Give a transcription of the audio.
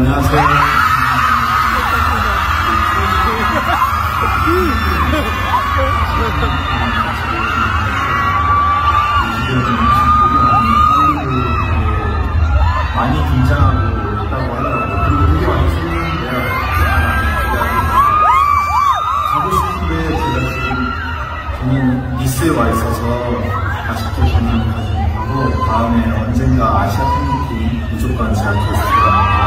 안녕하세요. 많이 긴장하고 있다고 하더라고요. 그리고 되게 많이 설레는데요. 가고 싶은데 제가 지금 저는 니스에 와 있어서 아직도 저는 가지 못하고 다음에 언젠가 아시아 팬미팅 무조건 제가 볼 수 있을 거라고